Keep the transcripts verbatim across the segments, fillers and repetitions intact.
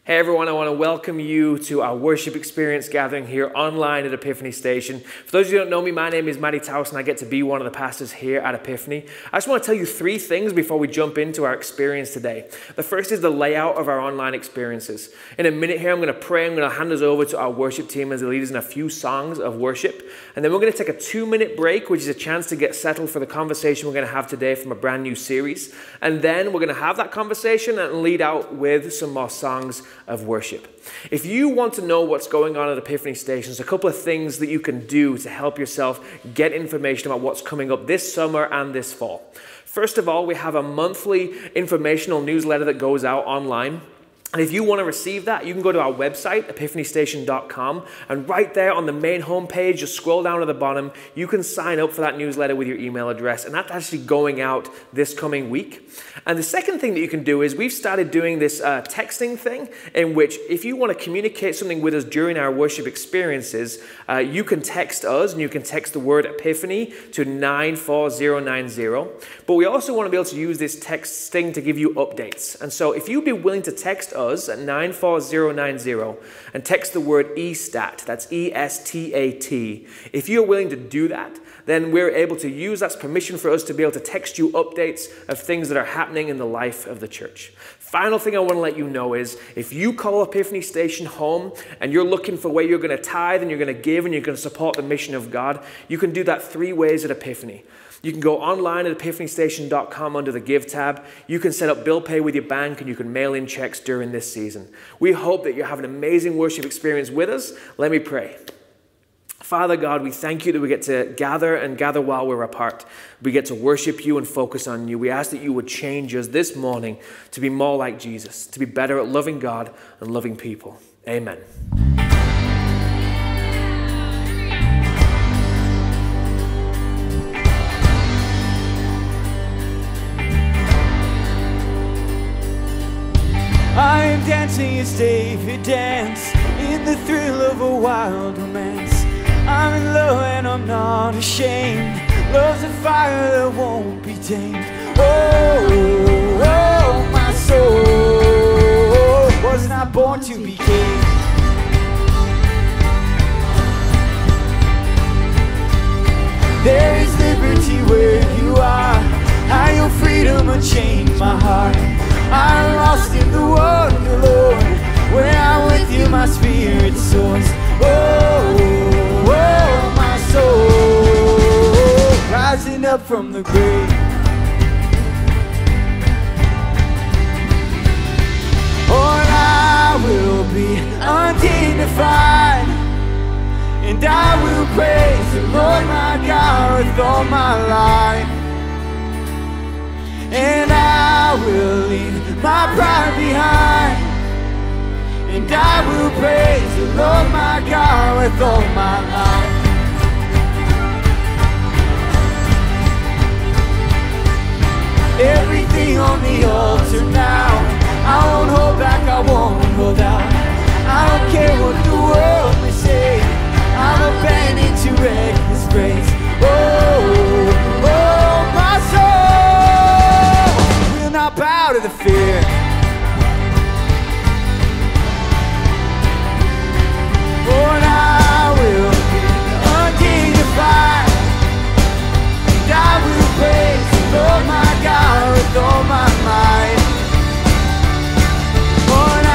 Hey everyone, I want to welcome you to our worship experience gathering here online at Epiphany Station. For those of you who don't know me, my name is Matty Taus and I get to be one of the pastors here at Epiphany. I just want to tell you three things before we jump into our experience today. The first is the layout of our online experiences. In a minute here, I'm going to pray. I'm going to hand us over to our worship team as they lead us in a few songs of worship. And then we're going to take a two-minute break, which is a chance to get settled for the conversation we're going to have today from a brand new series. And then we're going to have that conversation and lead out with some more songs of worship. If you want to know what's going on at Epiphany Station, there's a couple of things that you can do to help yourself get information about what's coming up this summer and this fall. First of all, we have a monthly informational newsletter that goes out online. And if you want to receive that, you can go to our website, epiphany station dot com, and right there on the main homepage, just scroll down to the bottom, you can sign up for that newsletter with your email address, and that's actually going out this coming week. And the second thing that you can do is we've started doing this uh, texting thing, in which if you want to communicate something with us during our worship experiences, uh, you can text us, and you can text the word Epiphany to nine four zero nine zero. But we also want to be able to use this texting to give you updates. And so if you'd be willing to text us at nine four zero nine zero and text the word E S T A T, that's E S T A T. If you're willing to do that, then we're able to use that's permission for us to be able to text you updates of things that are happening in the life of the church. Final thing I want to let you know is if you call Epiphany Station home and you're looking for where you're going to tithe and you're going to give and you're going to support the mission of God, you can do that three ways at Epiphany. You can go online at epiphany station dot com under the Give tab. You can set up bill pay with your bank and you can mail in checks during this season. We hope that you have an amazing worship experience with us. Let me pray. Father God, we thank you that we get to gather and gather while we're apart. We get to worship you and focus on you. We ask that you would change us this morning to be more like Jesus, to be better at loving God and loving people. Amen. I am dancing as David danced in the thrill of a wild romance. I'm in love and I'm not ashamed. Love's a fire that won't be tamed. Oh, oh, my soul was not born to be caged. There is liberty where you are. How your freedom unchained my heart. I'm lost in the wonder, Lord. When I'm with you, my spirit soars. Oh, oh, my soul, rising up from the grave. Oh, and I will be undignified, and I will praise the Lord my God with all my life. And I will leave my pride behind, and I will praise the Lord my God with all my life. Everything on the altar now. I won't hold back, I won't hold out. I don't care what the world may say. I'm abandoned to reckless praise. Oh, oh, my soul will not bow to the fear. Oh, and I will be undignified, and I will praise the Lord my God with all my might. Oh, and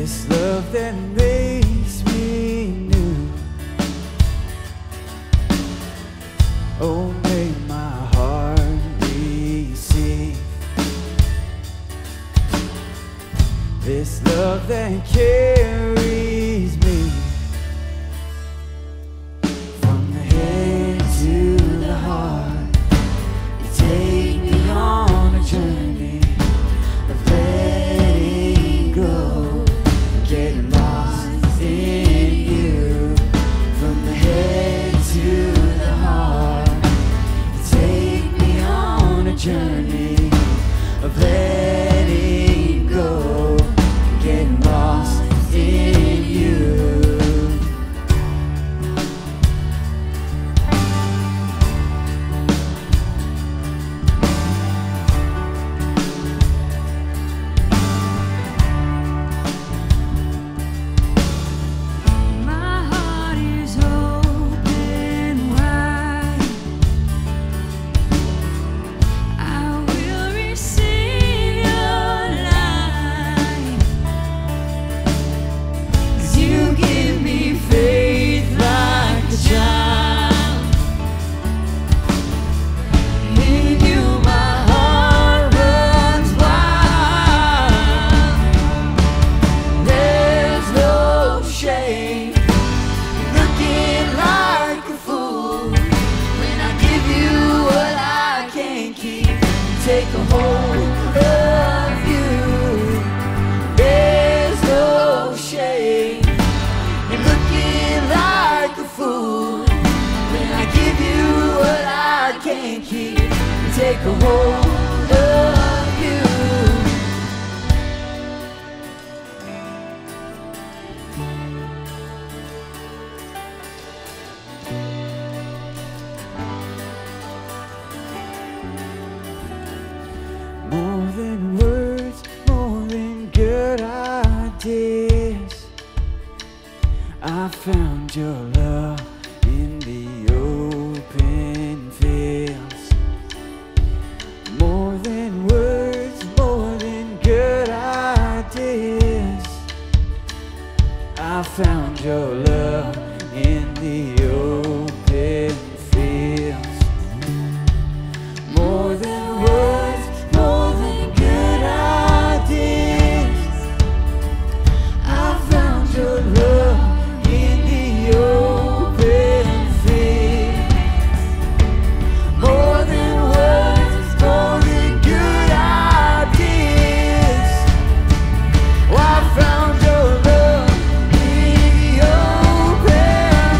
this love that makes me new. Oh, may my heart receive this love that carries me from the head to the heart. You take me on a journey of letting go, getting lost in you. From the head to the heart, you take me on a journey of letting go, getting lost in you. My heart is open wide. I will receive your light. 'Cause you give me faith like a child. In you my heart runs wild. There's no shame in looking like a fool when I give you what I can't keep. Take a hold of you. There's no shame in looking like a fool when I give you what I can't keep. Take a hold of you. More than words, more than good ideas, I found your love in the open fields. More than words, more than good ideas, I found your love in the open fields. More than words, more than good ideas, I found your love in the open fields. More than words, more than good ideas, oh, I found your love in the open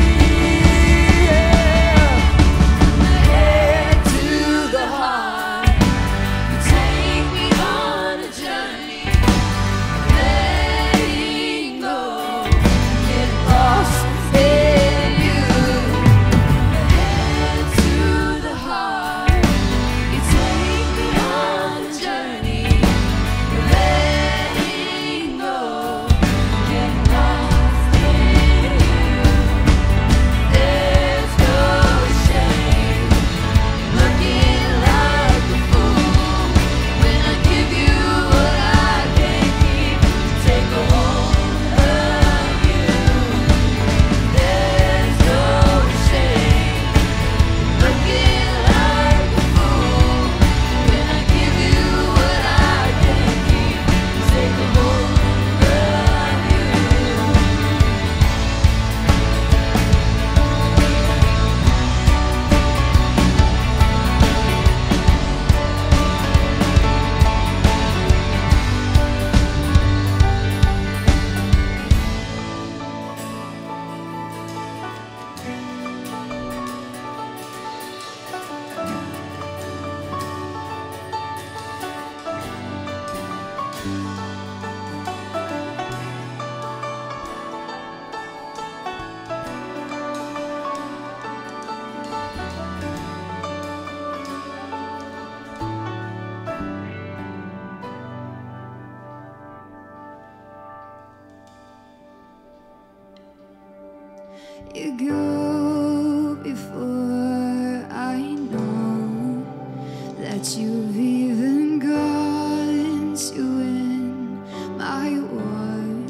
fields. From the head to the heart, You take me on a journey, letting go, get lost in you. the head to the heart. You take me on a journey, letting go, get lost in you. There's no shame looking like a fool when I give you what I can't keep. Take a hold of you. There's no shame looking like a fool when I give you what I can't keep. Take a hold of you. You go before I know that you've even gone to win my war.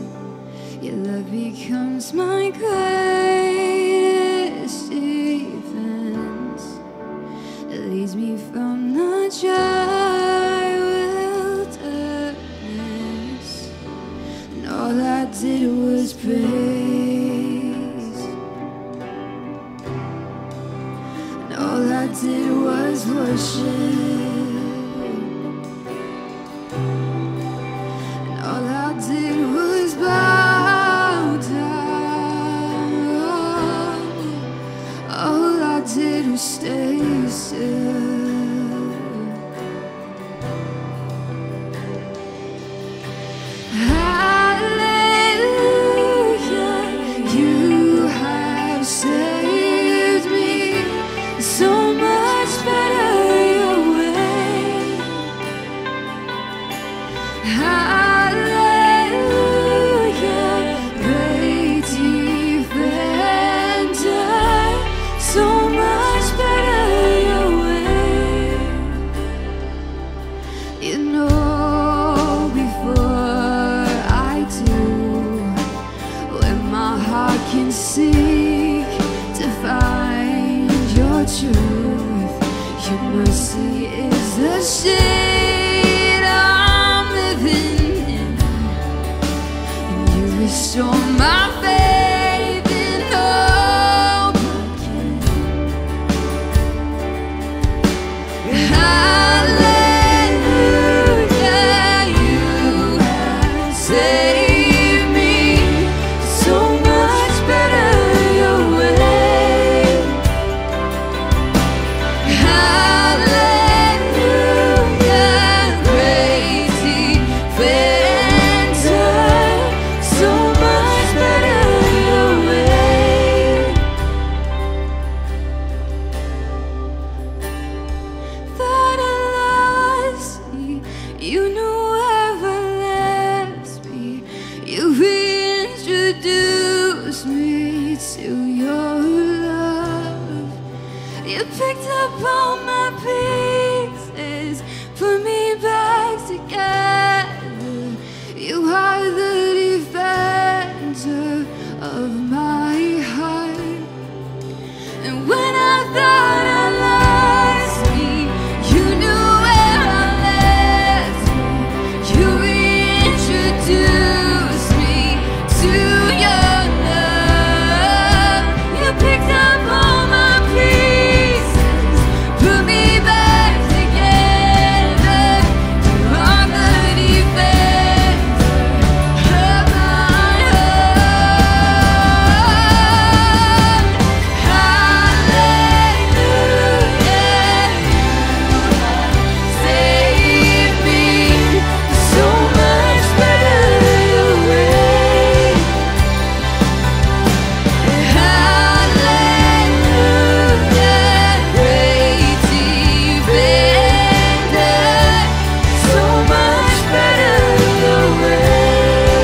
becomes my greatest defense. It leads me from the dry wilderness, and all I did was praise, and all I did was worship. All I did was bow down. All I did was stay still. Hallelujah, you have saved me. So much better your way. Seek to find your truth. Your mercy is the shade I'm living in, and you restore my faith in hope again. Hallelujah, you have saved me. So much better your way. Hallelujah, great defender. So much better your way. Thought I lost me, you never left me. You reintroduced me to your love. You picked up all my pieces, put me back together. You are the defender of my heart. And when I thought I lost me, you knew where I left me. You reintroduced me to your love. You picked up all my pieces, put me back together. You are the defender of my heart. Hallelujah, you saved me. So much better your way. Hallelujah, great defender. So much better your way.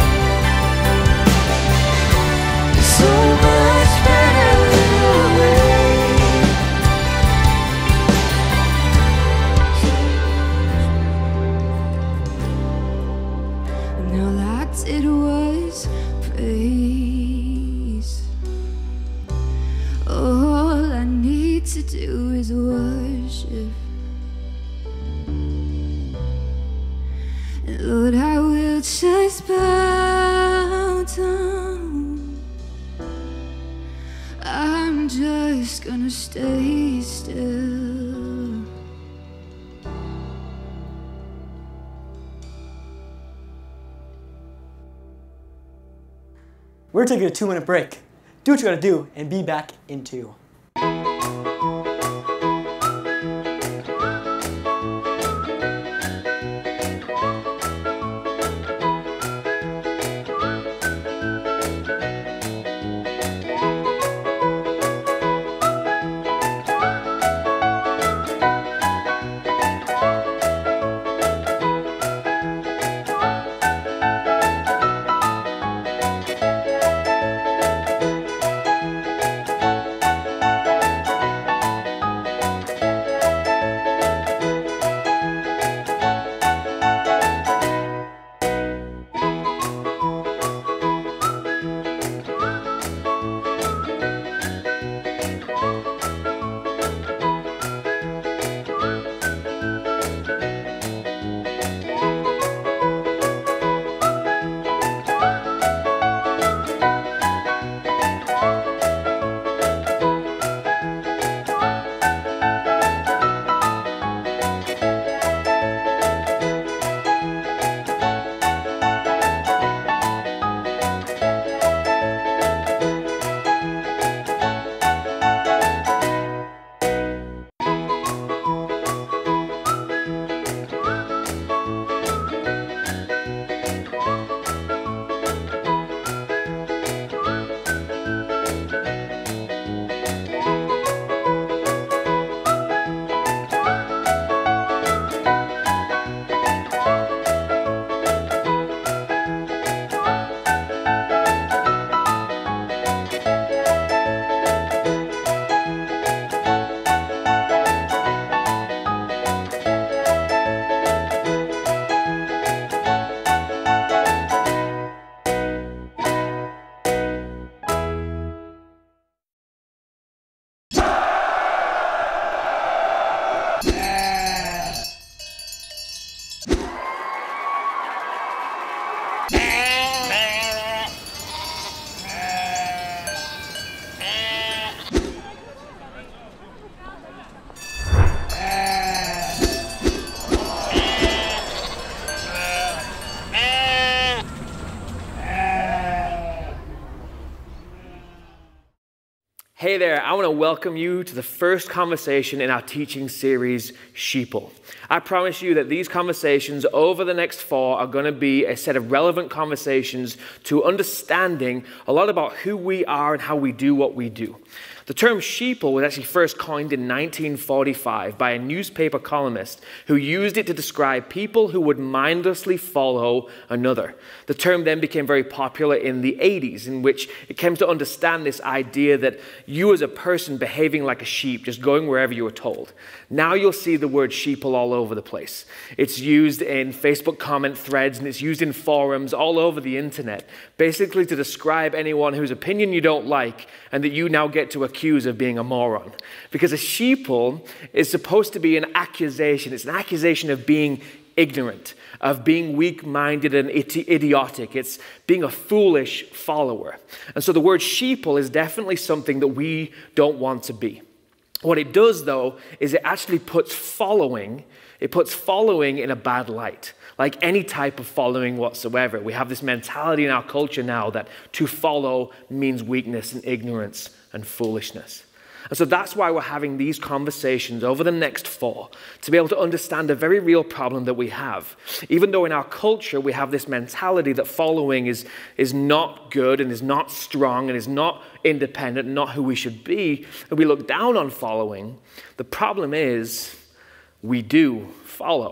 So much better your way. And all I did was praise. All I need to do is worship. And Lord, I will just bow down. I'm just gonna stay still. We're taking a two minute break. Do what you gotta do and be back in two. Hey there, I want to welcome you to the first conversation in our teaching series, Sheeple. I promise you that these conversations over the next four are going to be a set of relevant conversations to understanding a lot about who we are and how we do what we do. The term sheeple was actually first coined in nineteen forty-five by a newspaper columnist who used it to describe people who would mindlessly follow another. The term then became very popular in the eighties, in which it came to understand this idea that you as a person behaving like a sheep, just going wherever you were told. Now you'll see the word sheeple all over the place. It's used in Facebook comment threads and it's used in forums all over the internet, basically to describe anyone whose opinion you don't like and that you now get to accuse of being a moron. Because a sheeple is supposed to be an accusation. It's an accusation of being ignorant, of being weak-minded and idiotic. It's being a foolish follower. And so the word sheeple is definitely something that we don't want to be. What it does, though, is it actually puts following, it puts following in a bad light. Like any type of following whatsoever. We have this mentality in our culture now that to follow means weakness and ignorance and foolishness. And so that's why we're having these conversations over the next four, to be able to understand a very real problem that we have. Even though in our culture we have this mentality that following is, is not good and is not strong and is not independent and not who we should be, and we look down on following, the problem is we do follow.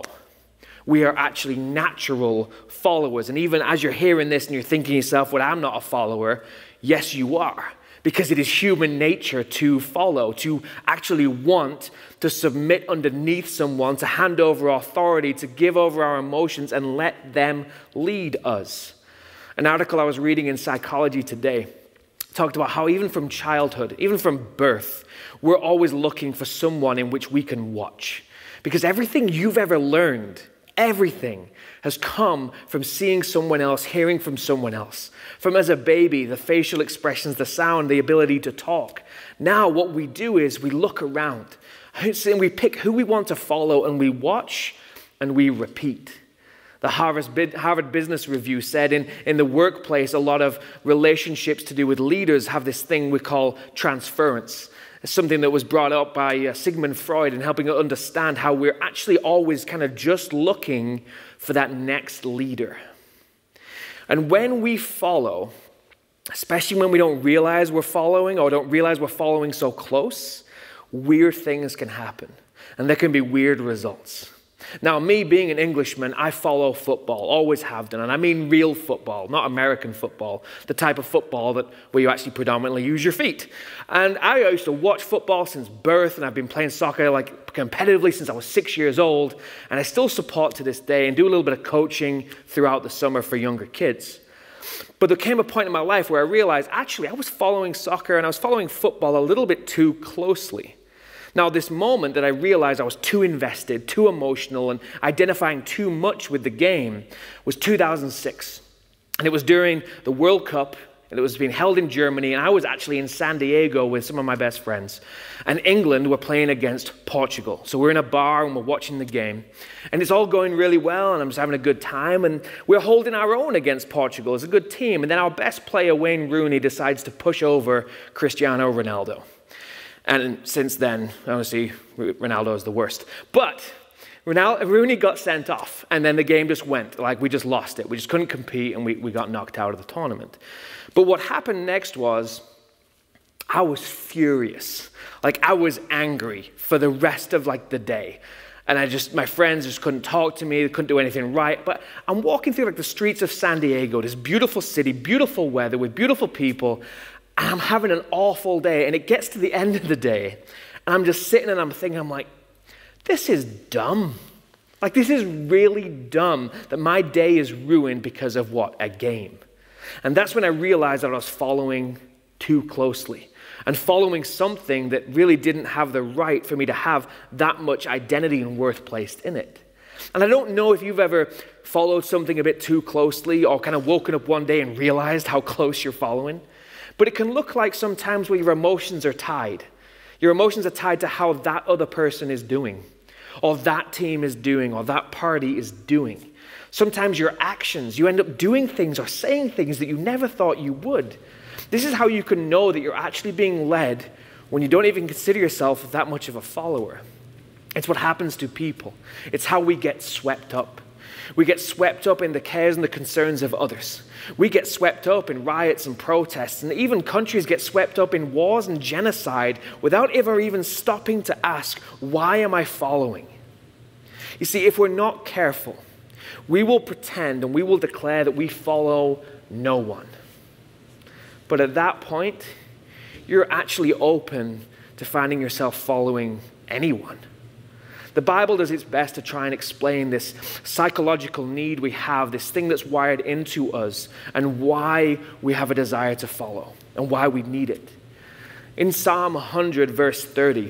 We are actually natural followers. And even as you're hearing this and you're thinking to yourself, well, I'm not a follower, yes, you are. Because it is human nature to follow, to actually want to submit underneath someone, to hand over authority, to give over our emotions and let them lead us. An article I was reading in Psychology Today talked about how even from childhood, even from birth, we're always looking for someone in which we can watch. Because everything you've ever learned, everything has come from seeing someone else, hearing from someone else. From as a baby, the facial expressions, the sound, the ability to talk. Now what we do is we look around and we pick who we want to follow and we watch and we repeat. The Harvard Business Review said in, in the workplace, a lot of relationships to do with leaders have this thing we call transference. It's something that was brought up by uh, Sigmund Freud in helping us understand how we're actually always kind of just looking for that next leader. And when we follow, especially when we don't realize we're following or don't realize we're following so close, weird things can happen. And there can be weird results. Now, me being an Englishman, I follow football, always have done. And I mean real football, not American football, the type of football that where you actually predominantly use your feet. And I used to watch football since birth, and I've been playing soccer like competitively since I was six years old. And I still support to this day and do a little bit of coaching throughout the summer for younger kids. But there came a point in my life where I realized, actually, I was following soccer and I was following football a little bit too closely. Now, this moment that I realized I was too invested, too emotional, and identifying too much with the game was two thousand six. And it was during the World Cup, and it was being held in Germany, and I was actually in San Diego with some of my best friends. And England were playing against Portugal. So we're in a bar and we're watching the game. And it's all going really well, and I'm just having a good time. And we're holding our own against Portugal. It's a good team. And then our best player, Wayne Rooney, decides to push over Cristiano Ronaldo. And since then, obviously, Ronaldo is the worst. But Ronaldo, Rooney got sent off, and then the game just went. Like, we just lost it. We just couldn't compete, and we, we got knocked out of the tournament. But what happened next was I was furious. Like, I was angry for the rest of, like, the day. And I just, my friends just couldn't talk to me. They couldn't do anything right. But I'm walking through, like, the streets of San Diego, this beautiful city, beautiful weather with beautiful people. And I'm having an awful day, and it gets to the end of the day, and I'm just sitting and I'm thinking, I'm like, this is dumb. Like, this is really dumb that my day is ruined because of what? A game. And that's when I realized that I was following too closely and following something that really didn't have the right for me to have that much identity and worth placed in it. And I don't know if you've ever followed something a bit too closely or kind of woken up one day and realized how close you're following. But it can look like sometimes where your emotions are tied. Your emotions are tied to how that other person is doing, or that team is doing, or that party is doing. Sometimes your actions, you end up doing things or saying things that you never thought you would. This is how you can know that you're actually being led when you don't even consider yourself that much of a follower. It's what happens to people. It's how we get swept up. We get swept up in the cares and the concerns of others. We get swept up in riots and protests, and even countries get swept up in wars and genocide without ever even stopping to ask, why am I following? You see, if we're not careful, we will pretend and we will declare that we follow no one. But at that point, you're actually open to finding yourself following anyone. The Bible does its best to try and explain this psychological need we have, this thing that's wired into us, and why we have a desire to follow, and why we need it. In Psalm one hundred, verse thirty,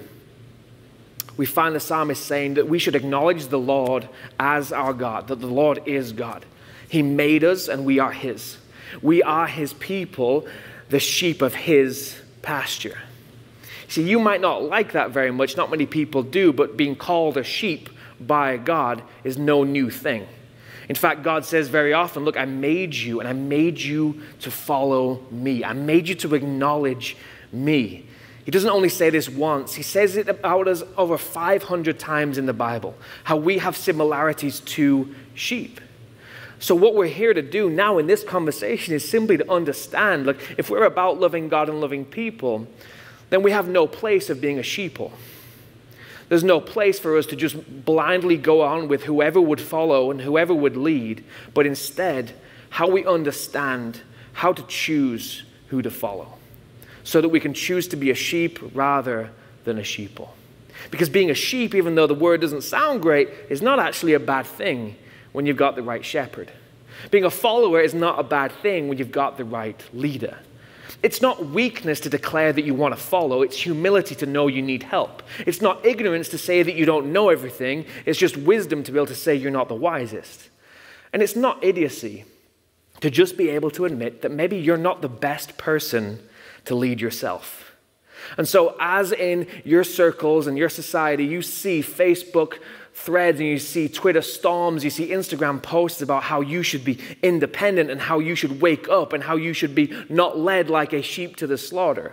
we find the psalmist saying that we should acknowledge the Lord as our God, that the Lord is God. He made us, and we are His. We are His people, the sheep of His pasture. See, you might not like that very much, not many people do, but being called a sheep by God is no new thing. In fact, God says very often, look, I made you, and I made you to follow me. I made you to acknowledge me. He doesn't only say this once, he says it about us over five hundred times in the Bible, how we have similarities to sheep. So what we're here to do now in this conversation is simply to understand, look, if we're about loving God and loving people, then we have no place of being a sheeple. There's no place for us to just blindly go on with whoever would follow and whoever would lead, but instead, how we understand how to choose who to follow, so that we can choose to be a sheep rather than a sheeple. Because being a sheep, even though the word doesn't sound great, is not actually a bad thing when you've got the right shepherd. Being a follower is not a bad thing when you've got the right leader. It's not weakness to declare that you want to follow. It's humility to know you need help. It's not ignorance to say that you don't know everything. It's just wisdom to be able to say you're not the wisest. And it's not idiocy to just be able to admit that maybe you're not the best person to lead yourself. And so as in your circles and your society, you see Facebook threads and you see Twitter storms, you see Instagram posts about how you should be independent and how you should wake up and how you should be not led like a sheep to the slaughter.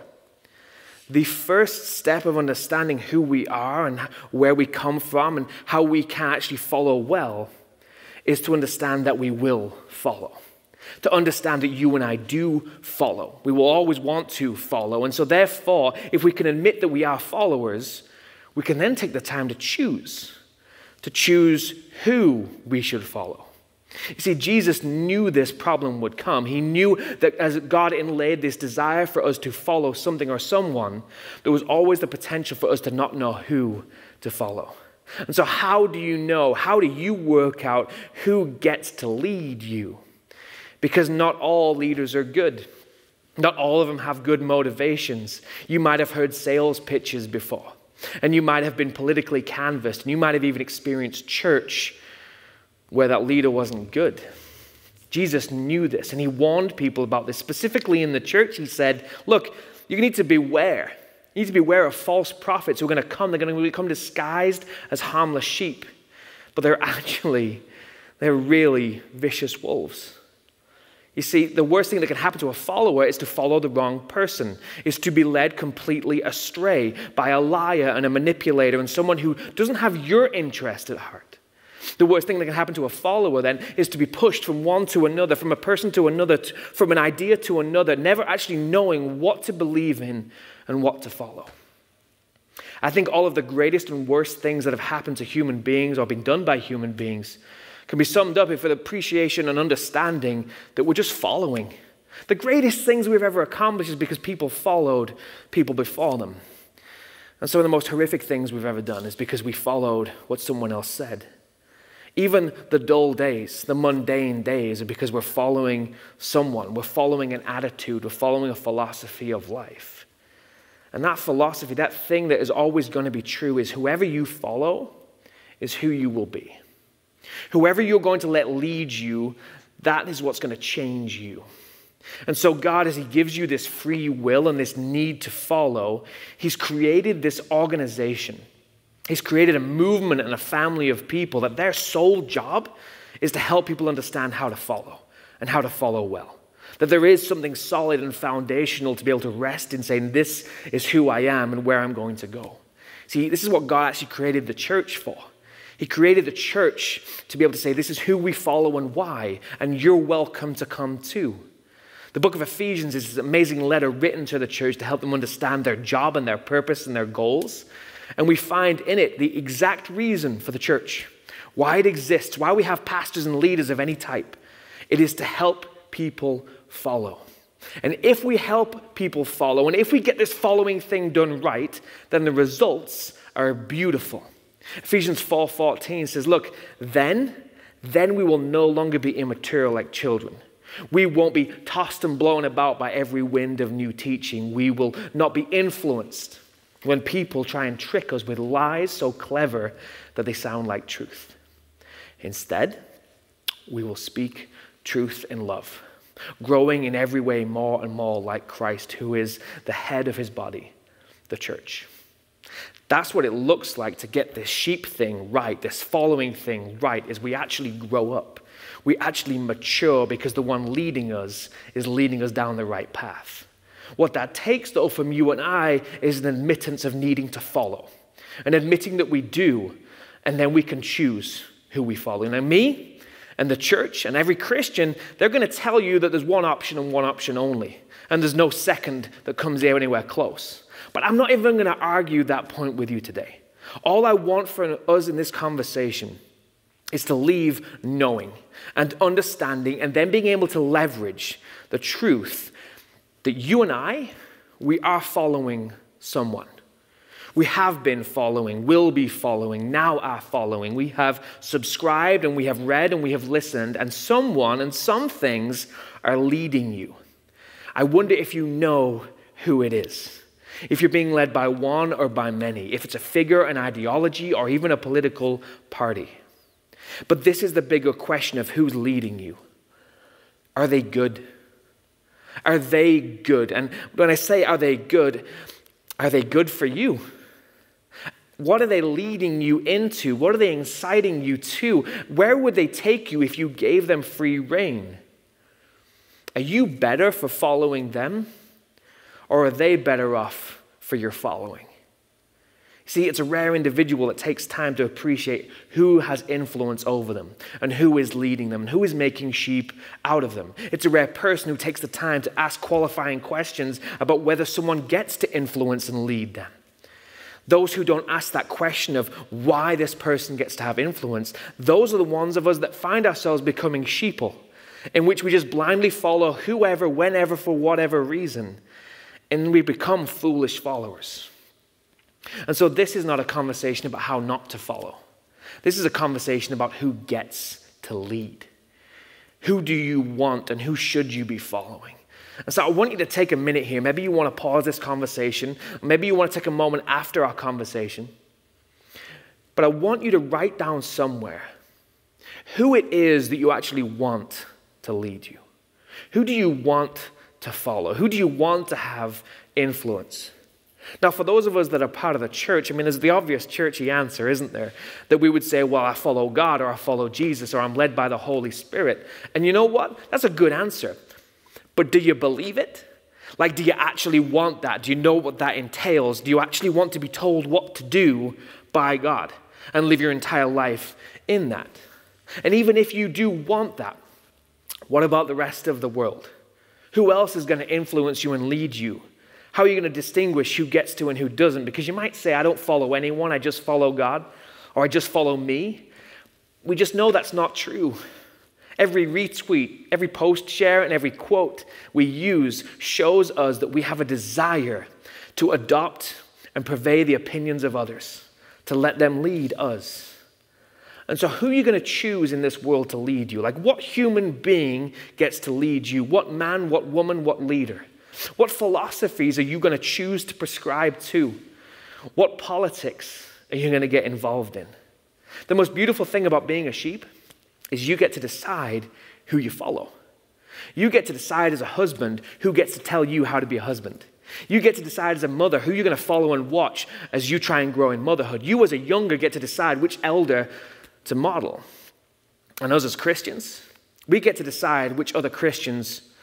The first step of understanding who we are and where we come from and how we can actually follow well is to understand that we will follow. To understand that you and I do follow. We will always want to follow. And so therefore, if we can admit that we are followers, we can then take the time to choose. To choose who we should follow. You see, Jesus knew this problem would come. He knew that as God inlaid this desire for us to follow something or someone, there was always the potential for us to not know who to follow. And so how do you know, how do you work out who gets to lead you? Because not all leaders are good. Not all of them have good motivations. You might have heard sales pitches before. And you might have been politically canvassed, and you might have even experienced church where that leader wasn't good. Jesus knew this, and he warned people about this. Specifically in the church, he said, look, you need to beware. You need to beware of false prophets who are going to come. They're going to come disguised as harmless sheep. But they're actually, they're really vicious wolves. You see, the worst thing that can happen to a follower is to follow the wrong person, is to be led completely astray by a liar and a manipulator and someone who doesn't have your interest at heart. The worst thing that can happen to a follower then is to be pushed from one to another, from a person to another, from an idea to another, never actually knowing what to believe in and what to follow. I think all of the greatest and worst things that have happened to human beings or been done by human beings can be summed up with appreciation and understanding that we're just following. The greatest things we've ever accomplished is because people followed people before them. And some of the most horrific things we've ever done is because we followed what someone else said. Even the dull days, the mundane days, are because we're following someone. We're following an attitude. We're following a philosophy of life. And that philosophy, that thing that is always going to be true is whoever you follow is who you will be. Whoever you're going to let lead you, that is what's going to change you. And so God, as he gives you this free will and this need to follow, he's created this organization. He's created a movement and a family of people that their sole job is to help people understand how to follow and how to follow well. That there is something solid and foundational to be able to rest in saying, this is who I am and where I'm going to go. See, this is what God actually created the church for. He created the church to be able to say, this is who we follow and why, and you're welcome to come too. The book of Ephesians is this amazing letter written to the church to help them understand their job and their purpose and their goals. And we find in it the exact reason for the church, why it exists, why we have pastors and leaders of any type. It is to help people follow. And if we help people follow, and if we get this following thing done right, then the results are beautiful. Ephesians four fourteen says, look, then, then we will no longer be immature like children. We won't be tossed and blown about by every wind of new teaching. We will not be influenced when people try and trick us with lies so clever that they sound like truth. Instead, we will speak truth in love, growing in every way more and more like Christ, who is the head of his body, the church. That's what it looks like to get this sheep thing right, this following thing right, is we actually grow up. We actually mature because the one leading us is leading us down the right path. What that takes, though, from you and I is an admittance of needing to follow, and admitting that we do, and then we can choose who we follow. Now, me and the church and every Christian, they're going to tell you that there's one option and one option only, and there's no second that comes anywhere close. But I'm not even going to argue that point with you today. All I want for us in this conversation is to leave knowing and understanding and then being able to leverage the truth that you and I, we are following someone. We have been following, will be following, now are following. We have subscribed and we have read and we have listened, and someone and some things are leading you. I wonder if you know who it is. If you're being led by one or by many, if it's a figure, an ideology, or even a political party. But this is the bigger question of who's leading you. Are they good? Are they good? And when I say are they good, are they good for you? What are they leading you into? What are they inciting you to? Where would they take you if you gave them free rein? Are you better for following them? Or are they better off for your following? See, it's a rare individual that takes time to appreciate who has influence over them and who is leading them and who is making sheep out of them. It's a rare person who takes the time to ask qualifying questions about whether someone gets to influence and lead them. Those who don't ask that question of why this person gets to have influence, those are the ones of us that find ourselves becoming sheeple, in which we just blindly follow whoever, whenever, for whatever reason, and we become foolish followers. And so this is not a conversation about how not to follow. This is a conversation about who gets to lead. Who do you want and who should you be following? And so I want you to take a minute here. Maybe you want to pause this conversation. Maybe you want to take a moment after our conversation. But I want you to write down somewhere who it is that you actually want to lead you. Who do you want to follow? Who do you want to have influence? Now, for those of us that are part of the church, I mean, there's the obvious churchy answer, isn't there? That we would say, well, I follow God, or I follow Jesus, or I'm led by the Holy Spirit. And you know what? That's a good answer. But do you believe it? Like, do you actually want that? Do you know what that entails? Do you actually want to be told what to do by God and live your entire life in that? And even if you do want that, what about the rest of the world? Who else is going to influence you and lead you? How are you going to distinguish who gets to and who doesn't? Because you might say, I don't follow anyone, I just follow God, or I just follow me. We just know that's not true. Every retweet, every post share, and every quote we use shows us that we have a desire to adopt and purvey the opinions of others, to let them lead us. And so who are you going to choose in this world to lead you? Like, what human being gets to lead you? What man, what woman, what leader? What philosophies are you going to choose to prescribe to? What politics are you going to get involved in? The most beautiful thing about being a sheep is you get to decide who you follow. You get to decide as a husband who gets to tell you how to be a husband. You get to decide as a mother who you're going to follow and watch as you try and grow in motherhood. You as a younger get to decide which elder to model. And us as Christians, we get to decide which other Christians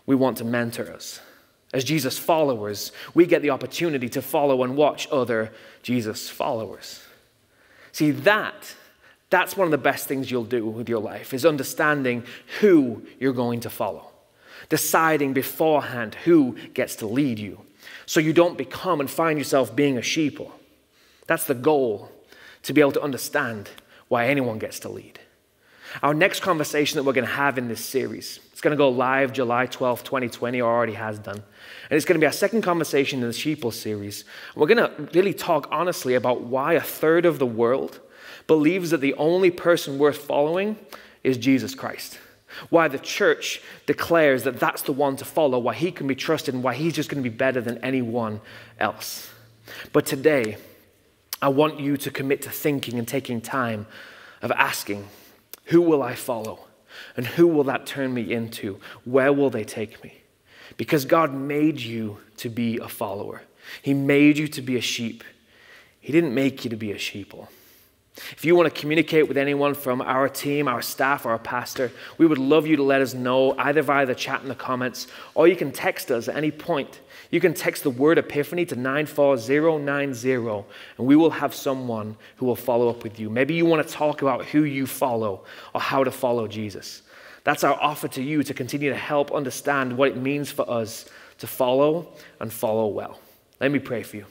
we want to mentor us. As Jesus followers, we get the opportunity to follow and watch other Jesus followers. See, that, that's one of the best things you'll do with your life, is understanding who you're going to follow. Deciding beforehand who gets to lead you, so you don't become and find yourself being a sheeple. That's the goal, to be able to understand why anyone gets to lead. Our next conversation that we're going to have in this series, it's going to go live July twelfth, twenty twenty, or already has done. And it's going to be our second conversation in the Sheeple series. We're going to really talk honestly about why a third of the world believes that the only person worth following is Jesus Christ. Why the church declares that that's the one to follow, why he can be trusted, and why he's just going to be better than anyone else. But today, I want you to commit to thinking and taking time of asking, who will I follow? And who will that turn me into? Where will they take me? Because God made you to be a follower. He made you to be a sheep. He didn't make you to be a sheeple. If you want to communicate with anyone from our team, our staff, or our pastor, we would love you to let us know, either via the chat in the comments, or you can text us at any point. You can text the word Epiphany to nine four zero nine zero, and we will have someone who will follow up with you. Maybe you want to talk about who you follow or how to follow Jesus. That's our offer to you, to continue to help understand what it means for us to follow and follow well. Let me pray for you.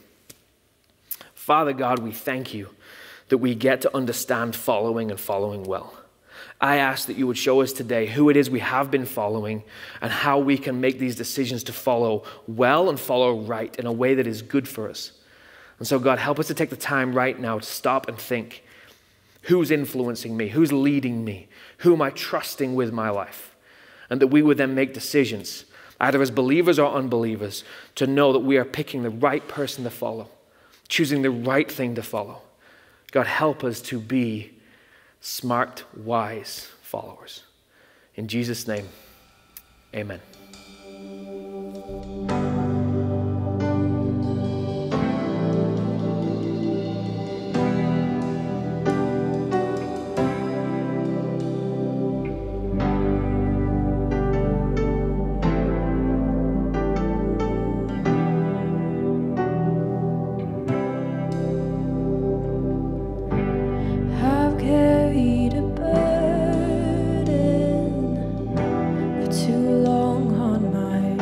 Father God, we thank you that we get to understand following and following well. I ask that you would show us today who it is we have been following and how we can make these decisions to follow well and follow right in a way that is good for us. And so God, help us to take the time right now to stop and think, who's influencing me? Who's leading me? Who am I trusting with my life? And that we would then make decisions, either as believers or unbelievers, to know that we are picking the right person to follow, choosing the right thing to follow. God, help us to be smart, wise followers. In Jesus' name, amen. I've carried a burden for too long on my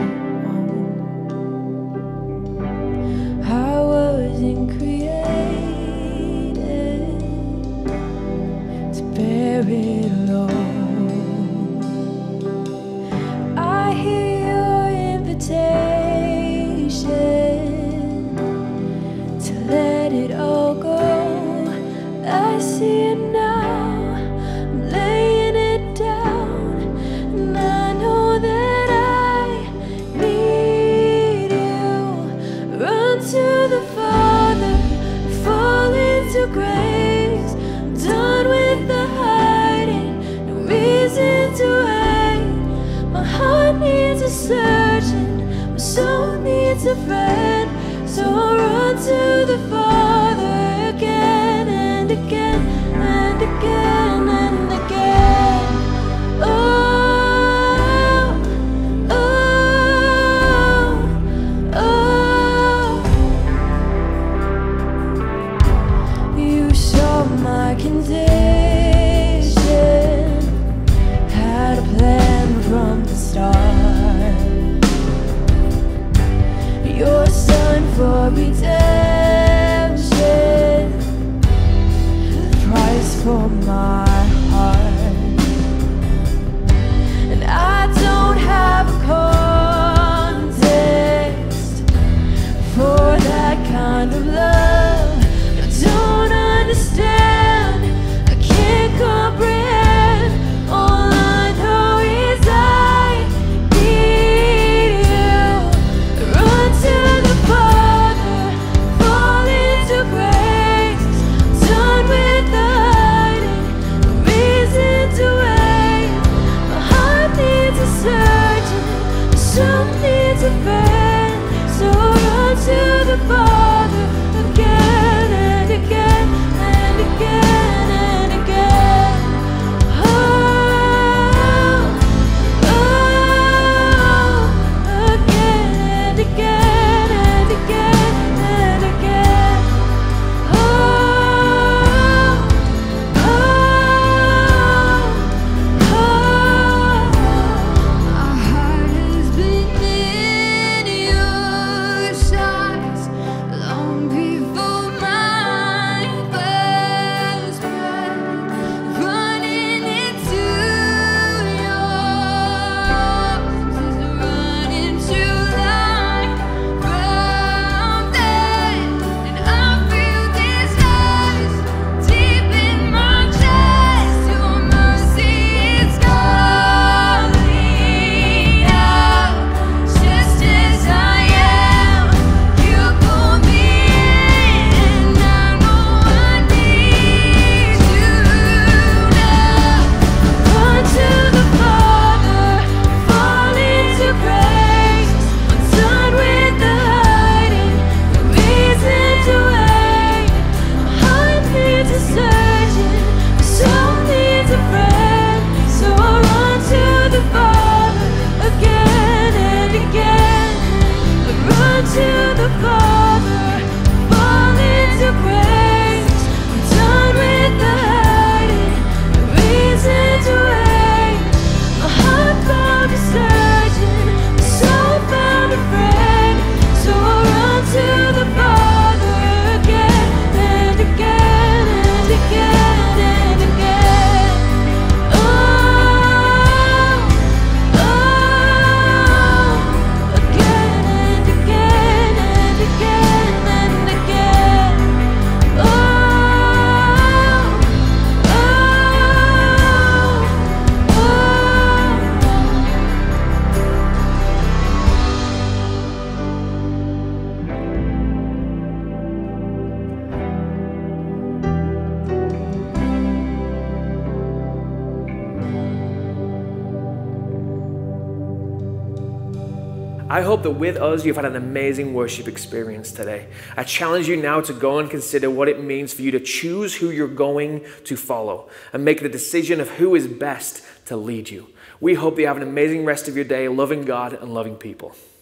own. I wasn't created to bear it alone. I hear your invitation to let it all go. I see it now, I'm laying it down, and I know that I need you. Run to the Father, fall into grace. I'm done with the hiding, no reason to wait. My heart needs a surgeon, my soul needs a friend. So I'll run to the Father again and again and again and again. Oh, oh, oh. You saw my condition, had a plan from the start. Your son for redemption, the price for my heart. I hope that with us, you've had an amazing worship experience today. I challenge you now to go and consider what it means for you to choose who you're going to follow and make the decision of who is best to lead you. We hope that you have an amazing rest of your day, loving God and loving people.